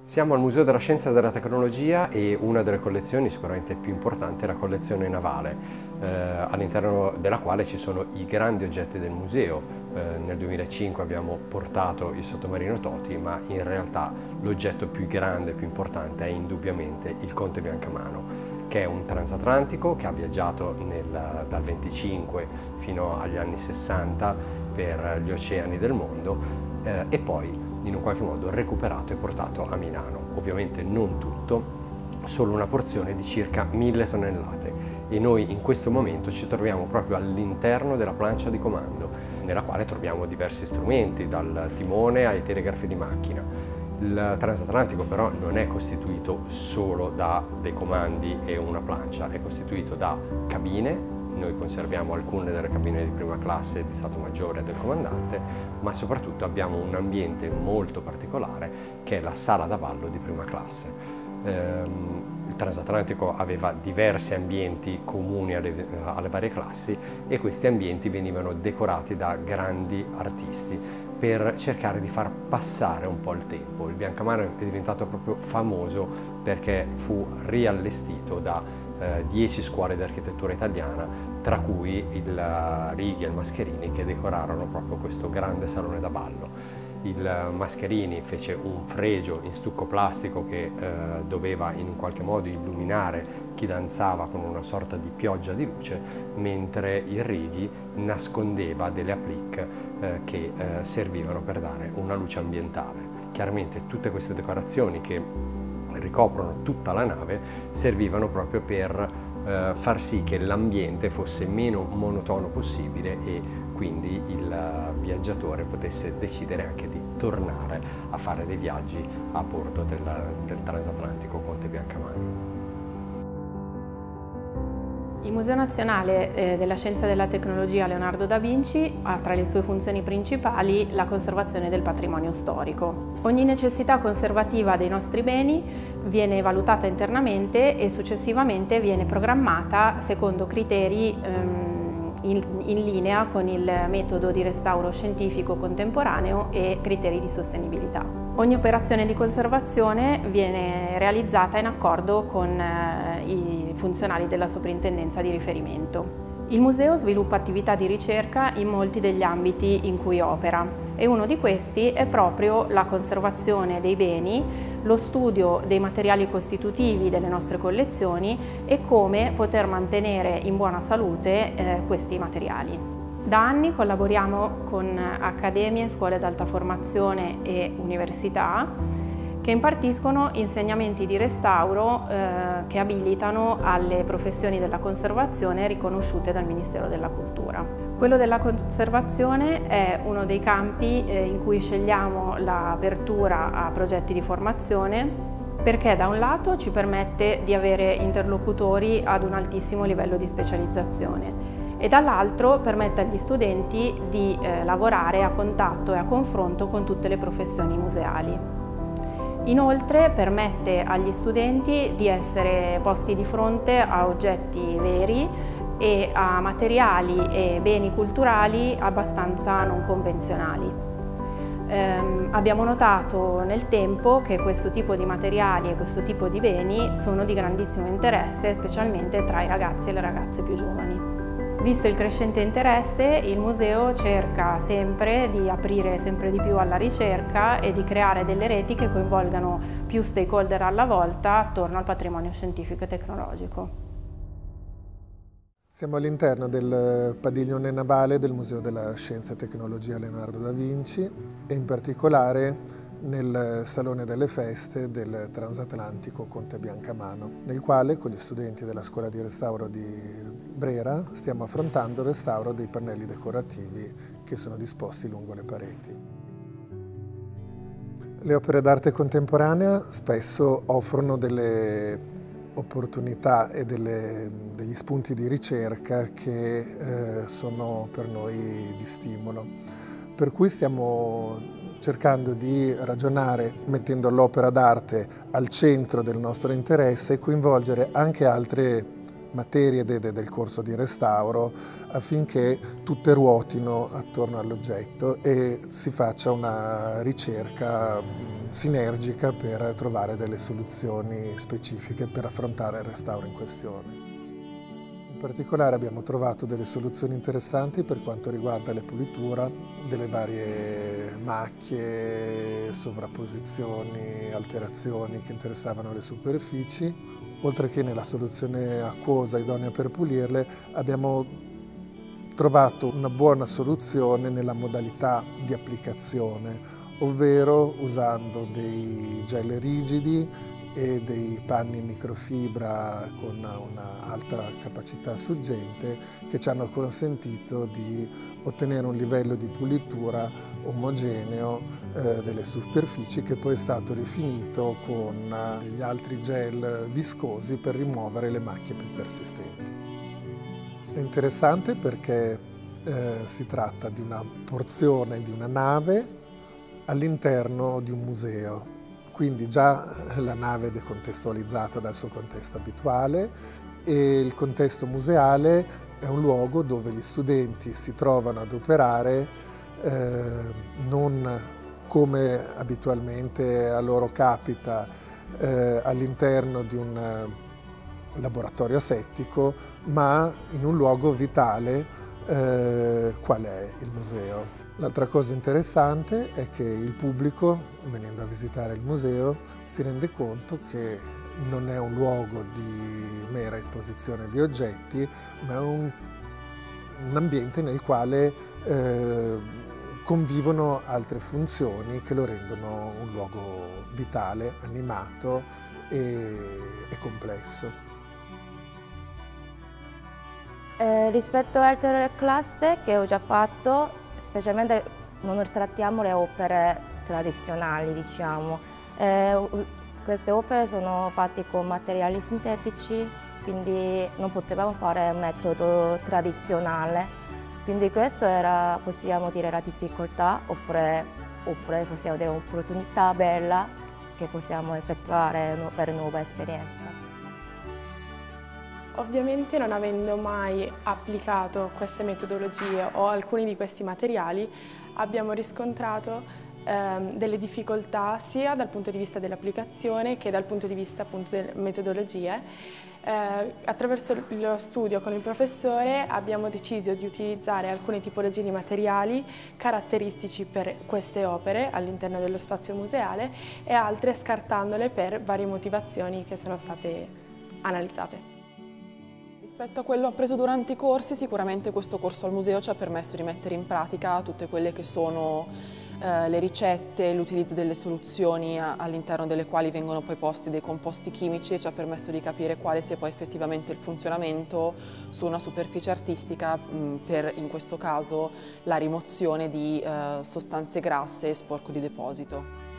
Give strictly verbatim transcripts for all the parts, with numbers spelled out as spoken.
Siamo al Museo della Scienza e della Tecnologia e una delle collezioni sicuramente più importanti è la collezione navale, eh, all'interno della quale ci sono i grandi oggetti del museo. Eh, nel duemilacinque abbiamo portato il sottomarino Toti, ma in realtà l'oggetto più grande e più importante è indubbiamente il Conte Biancamano, che è un transatlantico che ha viaggiato nel, dal venticinque fino agli anni sessanta per gli oceani del mondo eh, e poi in un qualche modo recuperato e portato a Milano. Ovviamente non tutto, solo una porzione di circa mille tonnellate e noi in questo momento ci troviamo proprio all'interno della plancia di comando, nella quale troviamo diversi strumenti, dal timone ai telegrafi di macchina. Il transatlantico però non è costituito solo da dei comandi e una plancia, è costituito da cabine. Noi conserviamo alcune delle cabine di prima classe di Stato Maggiore del comandante, ma soprattutto abbiamo un ambiente molto particolare che è la sala da ballo di prima classe. Ehm, il transatlantico aveva diversi ambienti comuni alle, alle varie classi e questi ambienti venivano decorati da grandi artisti per cercare di far passare un po' il tempo. Il Biancamano è diventato proprio famoso perché fu riallestito da dieci scuole di architettura italiana, tra cui il Righi e il Mascherini, che decorarono proprio questo grande salone da ballo. Il Mascherini fece un fregio in stucco plastico che eh, doveva in un qualche modo illuminare chi danzava con una sorta di pioggia di luce, mentre il Righi nascondeva delle applique eh, che eh, servivano per dare una luce ambientale. Chiaramente tutte queste decorazioni che ricoprono tutta la nave servivano proprio per eh, far sì che l'ambiente fosse meno monotono possibile e quindi il viaggiatore potesse decidere anche di tornare a fare dei viaggi a bordo del, del transatlantico Conte Biancamano. Il Museo Nazionale della Scienza e della Tecnologia Leonardo da Vinci ha tra le sue funzioni principali la conservazione del patrimonio storico. Ogni necessità conservativa dei nostri beni viene valutata internamente e successivamente viene programmata secondo criteri ehm, in, in linea con il metodo di restauro scientifico contemporaneo e criteri di sostenibilità. Ogni operazione di conservazione viene realizzata in accordo con eh, i funzionari della soprintendenza di riferimento. Il museo sviluppa attività di ricerca in molti degli ambiti in cui opera e uno di questi è proprio la conservazione dei beni, lo studio dei materiali costitutivi delle nostre collezioni e come poter mantenere in buona salute eh, questi materiali. Da anni collaboriamo con accademie, scuole d'alta formazione e università che impartiscono insegnamenti di restauro eh, che abilitano alle professioni della conservazione riconosciute dal Ministero della Cultura. Quello della conservazione è uno dei campi eh, in cui scegliamo l'apertura a progetti di formazione perché da un lato ci permette di avere interlocutori ad un altissimo livello di specializzazione e dall'altro permette agli studenti di eh, lavorare a contatto e a confronto con tutte le professioni museali. Inoltre permette agli studenti di essere posti di fronte a oggetti veri e a materiali e beni culturali abbastanza non convenzionali. Ehm, abbiamo notato nel tempo che questo tipo di materiali e questo tipo di beni sono di grandissimo interesse, specialmente tra i ragazzi e le ragazze più giovani. Visto il crescente interesse, il museo cerca sempre di aprire sempre di più alla ricerca e di creare delle reti che coinvolgano più stakeholder alla volta attorno al patrimonio scientifico e tecnologico. Siamo all'interno del padiglione navale del Museo della Scienza e Tecnologia Leonardo da Vinci e in particolare nel Salone delle Feste del Transatlantico Conte Biancamano, nel quale con gli studenti della Scuola di Restauro di Brera stiamo affrontando il restauro dei pannelli decorativi che sono disposti lungo le pareti. Le opere d'arte contemporanea spesso offrono delle opportunità e delle, degli spunti di ricerca che eh, sono per noi di stimolo, per cui stiamo cercando di ragionare mettendo l'opera d'arte al centro del nostro interesse e coinvolgere anche altre materie de, de, del corso di restauro affinché tutte ruotino attorno all'oggetto e si faccia una ricerca sinergica per trovare delle soluzioni specifiche per affrontare il restauro in questione. In particolare abbiamo trovato delle soluzioni interessanti per quanto riguarda le pulitura delle varie macchie, sovrapposizioni, alterazioni che interessavano le superfici. Oltre che nella soluzione acquosa idonea per pulirle, abbiamo trovato una buona soluzione nella modalità di applicazione, ovvero usando dei gel rigidi e dei panni microfibra con una alta capacità suggente che ci hanno consentito di ottenere un livello di pulitura omogeneo eh, delle superfici, che poi è stato rifinito con degli altri gel viscosi per rimuovere le macchie più persistenti. È interessante perché eh, si tratta di una porzione di una nave all'interno di un museo. Quindi già la nave è decontestualizzata dal suo contesto abituale e il contesto museale è un luogo dove gli studenti si trovano ad operare eh, non come abitualmente a loro capita eh, all'interno di un laboratorio asettico, ma in un luogo vitale eh, qual è il museo. L'altra cosa interessante è che il pubblico, venendo a visitare il museo, si rende conto che non è un luogo di mera esposizione di oggetti, ma è un, un ambiente nel quale eh, convivono altre funzioni che lo rendono un luogo vitale, animato e, e complesso. Eh, rispetto alle altre classi che ho già fatto, specialmente non trattiamo le opere tradizionali, diciamo. Eh, queste opere sono fatte con materiali sintetici, quindi non potevamo fare un metodo tradizionale. Quindi questa era, possiamo dire, la difficoltà, oppure, oppure possiamo dire un'opportunità bella che possiamo effettuare per nuova esperienza. Ovviamente, non avendo mai applicato queste metodologie o alcuni di questi materiali, abbiamo riscontrato ehm, delle difficoltà sia dal punto di vista dell'applicazione che dal punto di vista appunto delle metodologie. Eh, attraverso lo studio con il professore abbiamo deciso di utilizzare alcune tipologie di materiali caratteristici per queste opere all'interno dello spazio museale e altre scartandole per varie motivazioni che sono state analizzate. Rispetto a quello appreso durante i corsi, sicuramente questo corso al museo ci ha permesso di mettere in pratica tutte quelle che sono eh, le ricette, l'utilizzo delle soluzioni all'interno delle quali vengono poi posti dei composti chimici, e ci ha permesso di capire quale sia poi effettivamente il funzionamento su una superficie artistica mh, per, in questo caso, la rimozione di eh, sostanze grasse e sporco di deposito.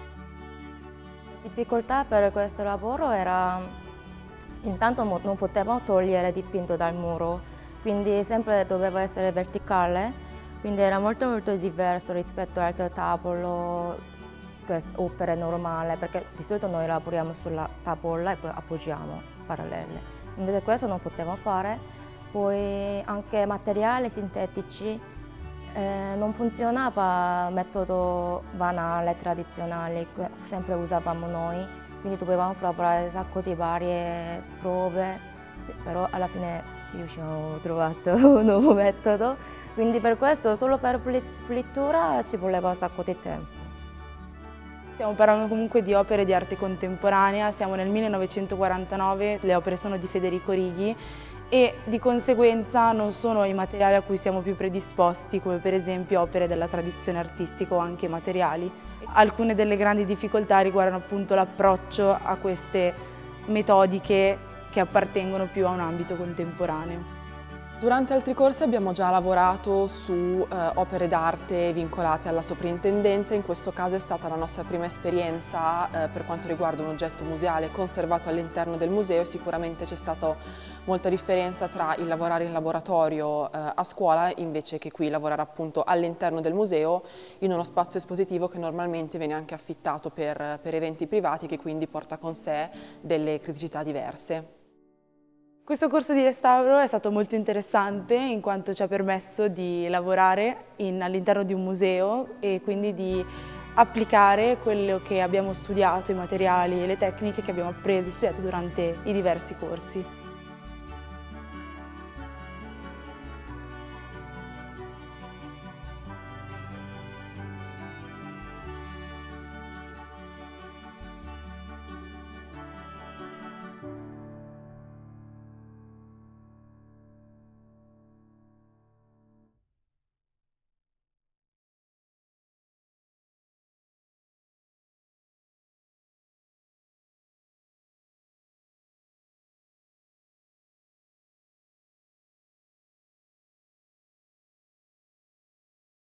La difficoltà per questo lavoro era intanto non potevamo togliere il dipinto dal muro, quindi sempre doveva essere verticale, quindi era molto molto diverso rispetto all'altro tavolo, opere normali, perché di solito noi lavoriamo sulla tavola e poi appoggiamo parallele. Invece questo non potevamo fare, poi anche materiali sintetici eh, non funzionava il metodo banale, tradizionale, sempre usavamo noi. Quindi dovevamo provare un sacco di varie prove, però alla fine abbiamo trovato un nuovo metodo. Quindi per questo, solo per pulitura, ci voleva un sacco di tempo. Stiamo parlando comunque di opere di arte contemporanea, siamo nel millenovecentoquarantanove, le opere sono di Federico Righi e di conseguenza non sono i materiali a cui siamo più predisposti, come per esempio opere della tradizione artistica o anche materiali. Alcune delle grandi difficoltà riguardano appunto l'approccio a queste metodiche che appartengono più a un ambito contemporaneo. Durante altri corsi abbiamo già lavorato su eh, opere d'arte vincolate alla soprintendenza. In questo caso è stata la nostra prima esperienza eh, per quanto riguarda un oggetto museale conservato all'interno del museo. Sicuramente c'è stata molta differenza tra il lavorare in laboratorio eh, a scuola invece che qui lavorare appunto all'interno del museo in uno spazio espositivo che normalmente viene anche affittato per, per eventi privati, che quindi porta con sé delle criticità diverse. Questo corso di restauro è stato molto interessante in quanto ci ha permesso di lavorare all'interno di un museo e quindi di applicare quello che abbiamo studiato, i materiali e le tecniche che abbiamo appreso e studiato durante i diversi corsi.